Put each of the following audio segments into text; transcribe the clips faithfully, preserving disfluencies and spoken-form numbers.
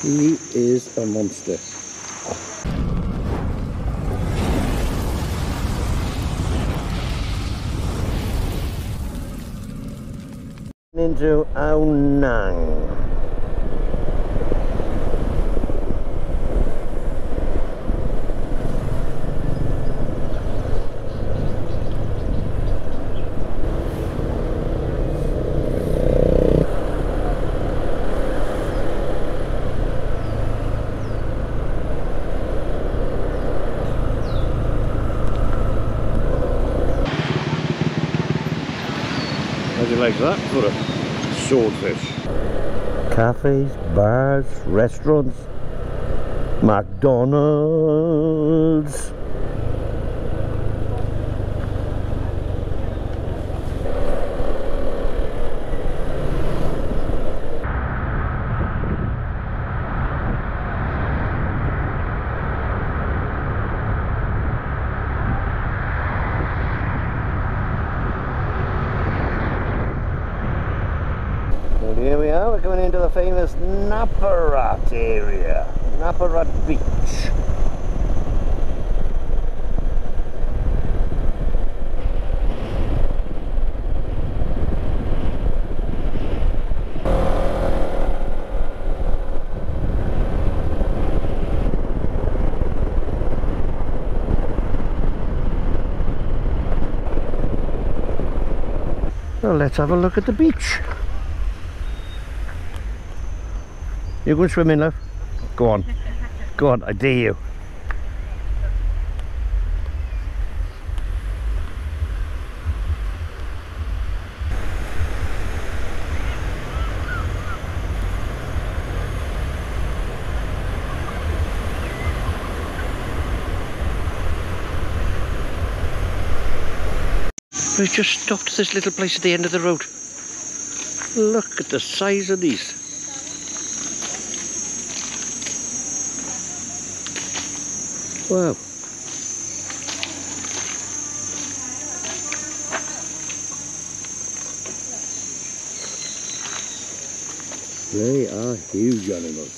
He is a monster. Into Ao Nang. How do you like that for a swordfish? Cafes, bars, restaurants, McDonald's. And here we are, we're coming into the famous Napart area, Napart Beach. Well, let's have a look at the beach. You go swimming, love? Go on. Go on, I dare you. We've just stopped at this little place at the end of the road. Look at the size of these. Wow. They are huge animals.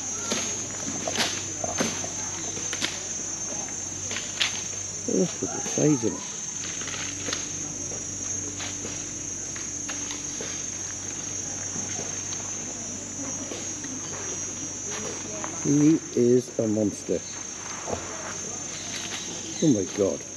Look at the size of them. He is a monster. Oh my God.